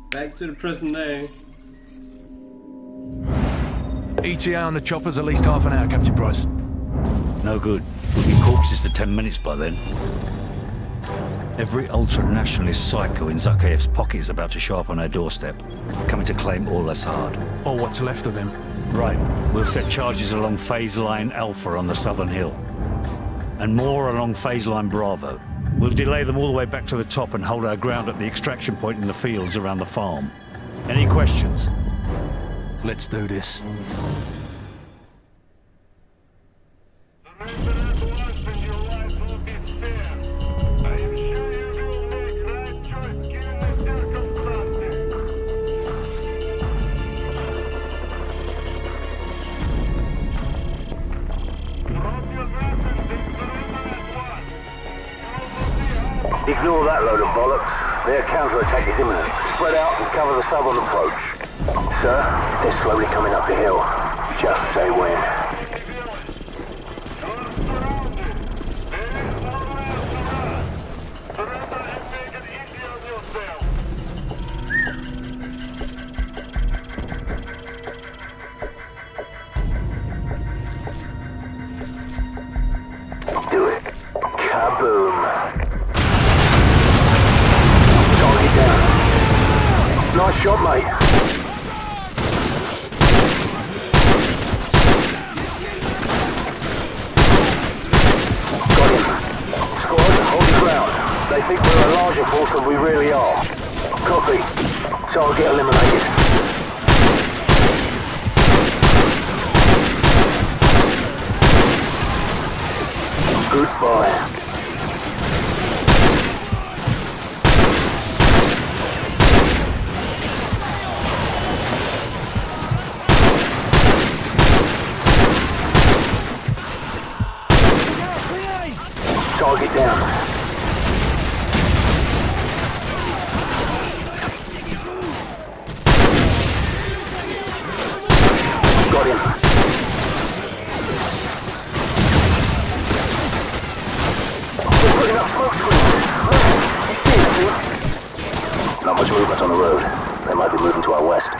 Back to the present day. ETA on the chopper's at least half an hour, Captain Price. No good. We'll be corpses for 10 minutes by then. Every ultra-nationalist psycho in Zakhaev's pocket is about to show up on our doorstep, coming to claim all Assad. Or what's left of him. Right. We'll set charges along phase line Alpha on the southern hill. And more along phase line Bravo. We'll delay them all the way back to the top and hold our ground at the extraction point in the fields around the farm. Any questions? Let's do this. Ignore that load of bollocks. Their counterattack is imminent. Spread out and cover the southern approach. Sir, they're slowly coming up the hill. Just say when. Do it. Kaboom. Target down. Nice shot, mate. They think we're a larger force than we really are. Copy. Target eliminated. Goodbye. Target down. Got him. We're putting up smoke screens. Not much movement on the road. They might be moving to our west.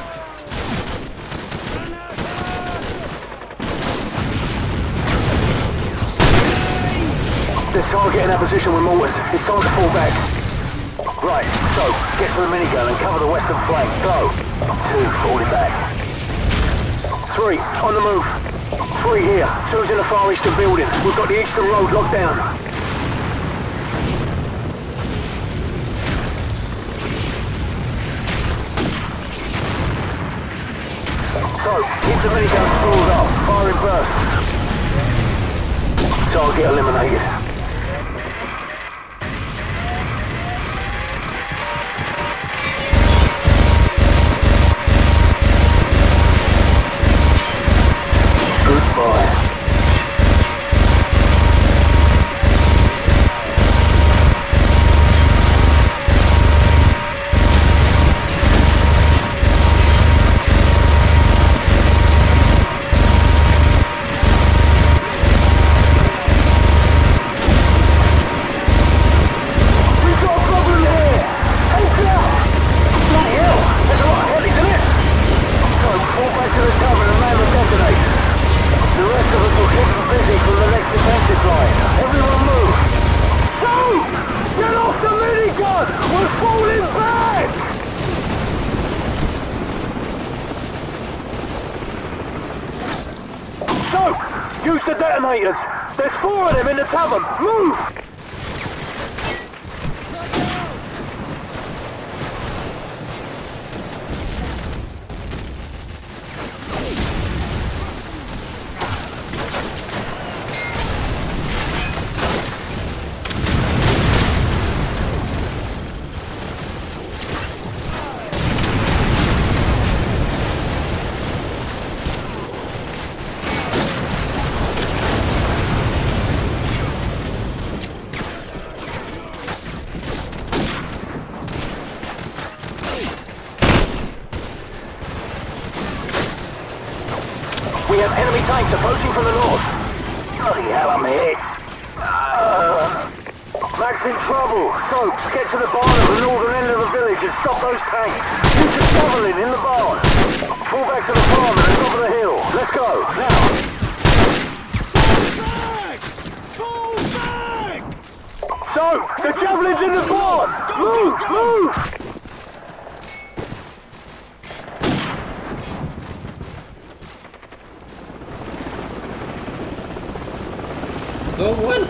They're targeting our position with mortars. It's time to fall back. Right, so, get to the minigun and cover the western flank. Go. 2, falling back. 3, on the move. 3 here. 2's in the far eastern building. We've got the eastern road locked down. So, keep the minigun spooled up. Fire in burst. Target eliminated. Goodbye. Use the detonators! There's 4 of them in the tavern! Move! We have enemy tanks approaching from the north. Bloody hell, I'm hit. Mac's in trouble. So, get to the barn at the northern end of the village and stop those tanks. Use the shoveling in the barn. Fall back to the farm at the top of the hill. Let's go, now. Fall back! So, the javelin's in the barn. Move, move. Go one.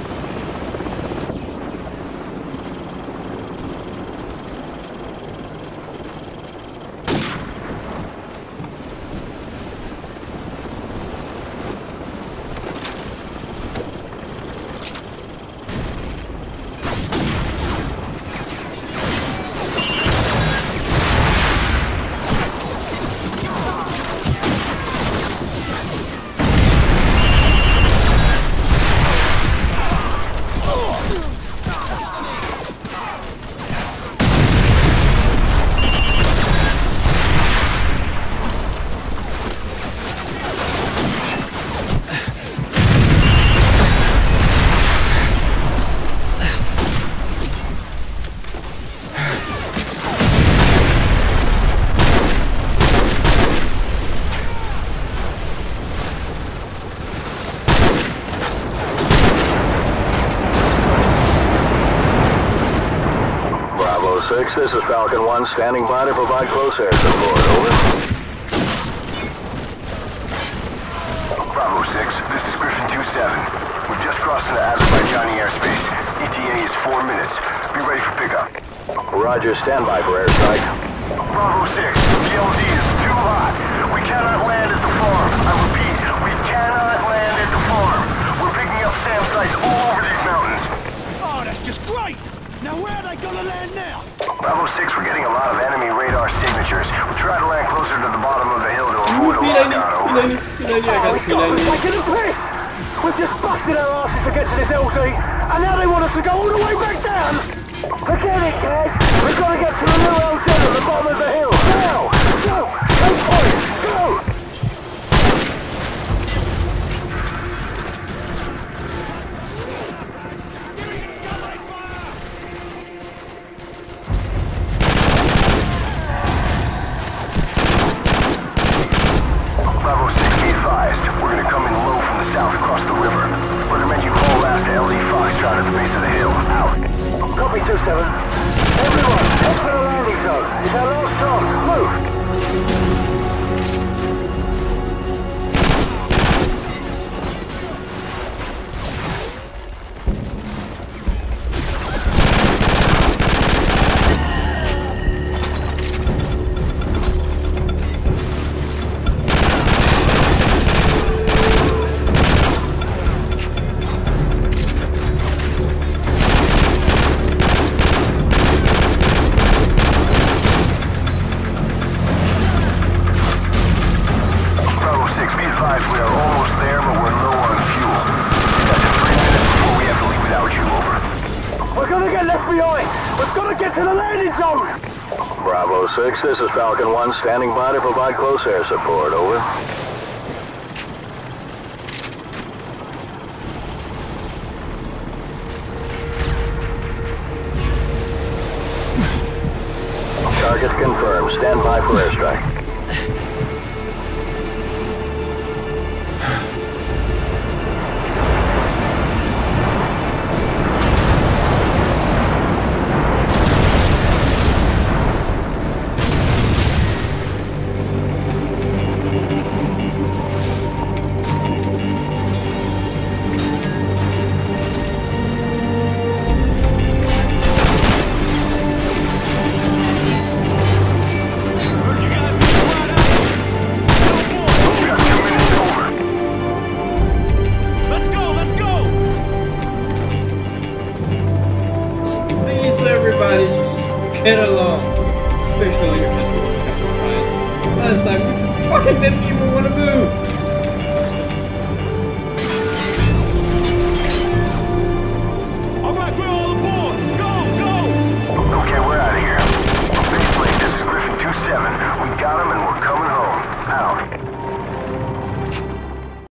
This is Falcon 1, standing by to provide close air support, over. Bravo 6, this is Griffin 2-7. We've just crossed into Azerbaijani airspace. ETA is 4 minutes. Be ready for pickup. Roger, stand by for airstrike. Bravo 6, the LZ is too hot. We cannot land at the farm. I repeat, we cannot land at the farm. We're picking up SAM sites all over these mountains. Oh, that's just great! Now where are they gonna land now? Bravo 6, we're getting a lot of enemy radar signatures. We'll try to land closer to the bottom of the hill to avoid a lockout, over. Taking a piss! We've just busted our asses to get to this LZ, and now they want us to go all the way back down! Forget it, Kaz! We've got to get to the new LZ at the bottom of the hill! Now! Go! Go for it! Go! Bravo 6, be advised. We're gonna come in low from the south across the river. Recommend you call last to LZ Foxtrot at the base of the hill. Out. Copy 2-7. Everyone, head for the landing zone. It's our last chance. Move! Bravo 6, this is Falcon 1, standing by to provide close air support, over. Target confirmed, stand by for airstrike. Get along, especially if it's fucking them